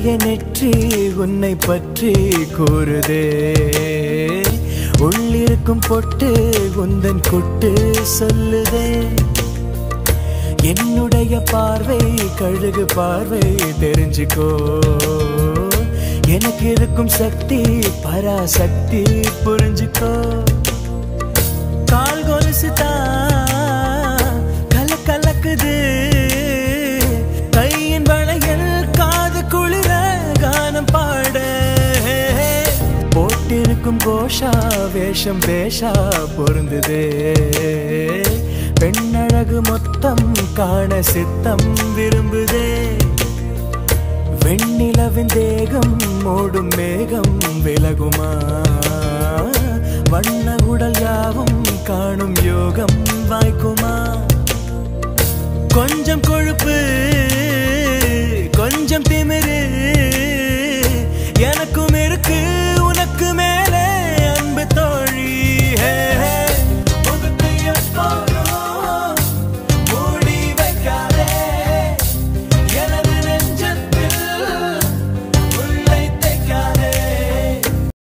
உன்னுடைய நெற்றி உன்னை பற்றி கூறுதே உள்ளிருக்கும் பொட்டு உந்தன் குட்டு சொல்லுதே என்னுடைய பார்வை கழுகு பார்வை தெரிஞ்சுக்கோ எனக்கு இருக்கும் சக்தி பராசக்தி புரிஞ்சுக்கோ கால் கொலுசுதான் கலக்குது கையின் வளையல் காது குளிர கானம் பாட போட்டிருக்கும் கோஷா வேஷம் பேஷா பொருந்துதே பெண்ணழகு மொத்தம் காண சித்தம் விரும்புதே வெண்ணிலவின் தேகம் மூடும் மேகம் விலகுமா வண்ண உடல் யாவும் காணும் யோகம் வாய்க்குமா கொஞ்சம் கொழுப்பு